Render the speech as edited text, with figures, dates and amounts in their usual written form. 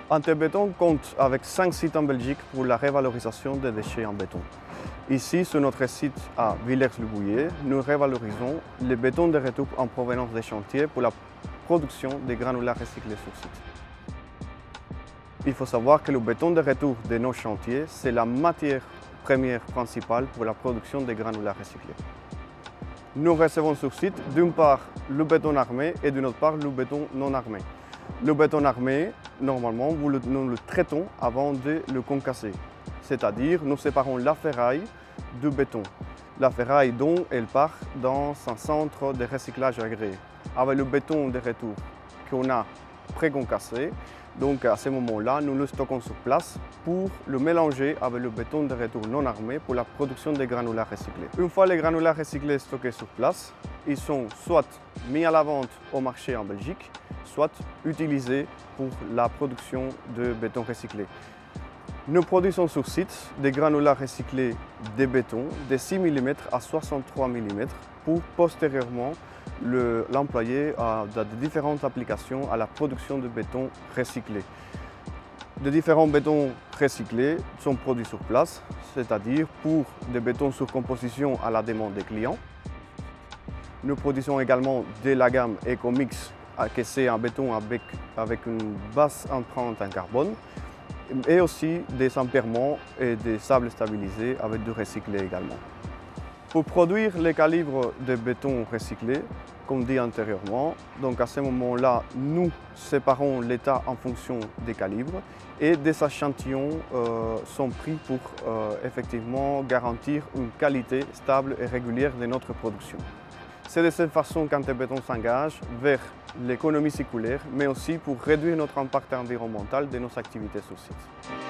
Antebéton compte avec 5 sites en Belgique pour la révalorisation des déchets en béton. Ici, sur notre site à Villers-le-Bouillet, nous révalorisons les bétons de retour en provenance des chantiers pour la production des granulats recyclés sur site. Il faut savoir que le béton de retour de nos chantiers, c'est la matière première principale pour la production des granulats recyclés. Nous recevons sur site d'une part le béton armé et d'une autre part le béton non armé. Le béton armé, normalement, nous le traitons avant de le concasser. C'est-à-dire, nous séparons la ferraille du béton. La ferraille dont elle part dans un centre de recyclage agréé. Avec le béton de retour qu'on a pré-concassé, donc à ce moment-là, nous le stockons sur place pour le mélanger avec le béton de retour non armé pour la production des granulats recyclés. Une fois les granulats recyclés stockés sur place, ils sont soit mis à la vente au marché en Belgique, soit utilisés pour la production de béton recyclé. Nous produisons sur site des granulats recyclés de béton de 6 mm à 63 mm pour postérieurement l'employer dans de différentes applications à la production de béton recyclé. De différents bétons recyclés sont produits sur place, c'est-à-dire pour des bétons sur composition à la demande des clients. Nous produisons également de la gamme EcoMix, qui c'est un béton avec une basse empreinte en carbone, et aussi des emperrements et des sables stabilisés avec du recyclé également. Pour produire les calibres de béton recyclé, comme dit antérieurement, donc à ce moment-là, nous séparons l'état en fonction des calibres et des échantillons sont pris pour effectivement garantir une qualité stable et régulière de notre production. C'est de cette façon qu'Antebéton s'engage vers l'économie circulaire, mais aussi pour réduire notre impact environnemental de nos activités sur site.